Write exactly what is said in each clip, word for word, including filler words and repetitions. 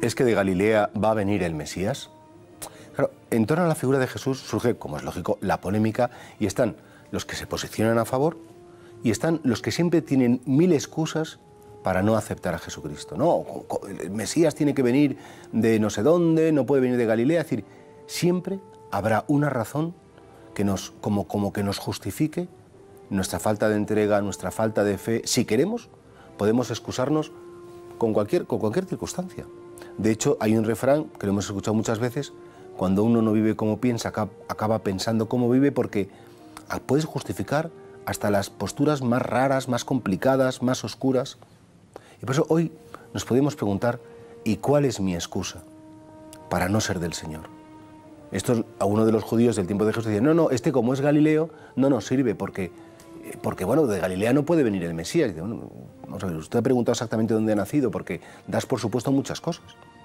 ¿Es que de Galilea va a venir el Mesías? Claro, en torno a la figura de Jesús surge, como es lógico, la polémica, y están los que se posicionan a favor y están los que siempre tienen mil excusas para no aceptar a Jesucristo. No, el Mesías tiene que venir de no sé dónde, no puede venir de Galilea. Es decir, siempre habrá una razón que nos, como, como que nos justifique nuestra falta de entrega, nuestra falta de fe. Si queremos, podemos excusarnos con cualquier, con cualquier circunstancia. De hecho, hay un refrán que lo hemos escuchado muchas veces: cuando uno no vive como piensa, acaba pensando como vive, porque puedes justificar hasta las posturas más raras, más complicadas, más oscuras. Y por eso hoy nos podemos preguntar, ¿y cuál es mi excusa para no ser del Señor? Esto, a uno de los judíos del tiempo de Jesús decía, no, no, este como es Galileo no nos sirve porque, porque bueno, de Galilea no puede venir el Mesías. Dice, bueno, vamos a ver, usted ha preguntado exactamente dónde ha nacido, porque das por supuesto muchas cosas.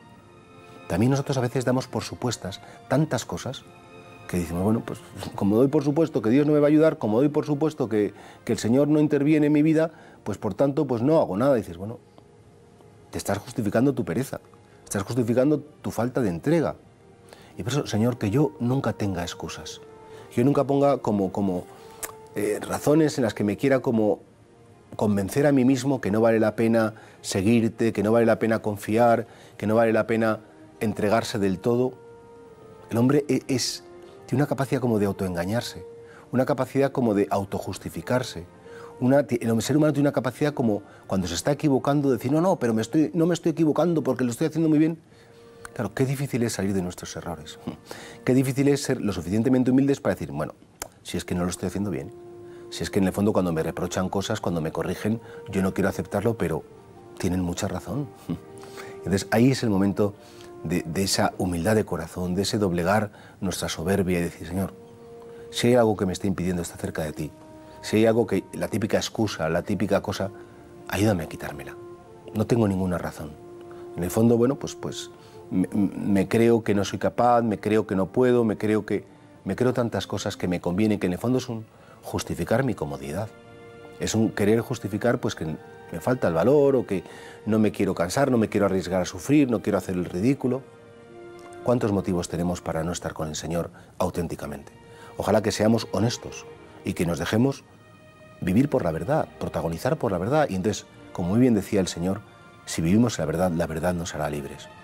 También nosotros a veces damos por supuestas tantas cosas que decimos, bueno, pues como doy por supuesto que Dios no me va a ayudar, como doy por supuesto que, que el Señor no interviene en mi vida, pues por tanto, pues no hago nada. Y dices, bueno, te estás justificando tu pereza, estás justificando tu falta de entrega. Y por eso, Señor, que yo nunca tenga excusas, que yo nunca ponga como, como eh, razones en las que me quiera como convencer a mí mismo que no vale la pena seguirte, que no vale la pena confiar, que no vale la pena entregarse del todo. El hombre es, tiene una capacidad como de autoengañarse, una capacidad como de autojustificarse. Una, el ser humano tiene una capacidad como, cuando se está equivocando, de decir, no, no, pero me estoy, no me estoy equivocando porque lo estoy haciendo muy bien. Claro, qué difícil es salir de nuestros errores. Qué difícil es ser lo suficientemente humildes para decir, bueno, si es que no lo estoy haciendo bien, si es que en el fondo cuando me reprochan cosas, cuando me corrigen, yo no quiero aceptarlo, pero tienen mucha razón. Entonces ahí es el momento de, de esa humildad de corazón, de ese doblegar nuestra soberbia y decir, Señor, si hay algo que me está impidiendo estar cerca de ti, si hay algo que, la típica excusa, la típica cosa, ayúdame a quitármela. No tengo ninguna razón. En el fondo, bueno, pues, pues me, me creo que no soy capaz, me creo que no puedo, me creo que me creo tantas cosas que me convienen, que en el fondo es un justificar mi comodidad. Es un querer justificar pues que me falta el valor o que no me quiero cansar, no me quiero arriesgar a sufrir, no quiero hacer el ridículo. ¿Cuántos motivos tenemos para no estar con el Señor auténticamente? Ojalá que seamos honestos y que nos dejemos vivir por la verdad, protagonizar por la verdad. Y entonces, como muy bien decía el Señor, si vivimos la verdad, la verdad nos hará libres.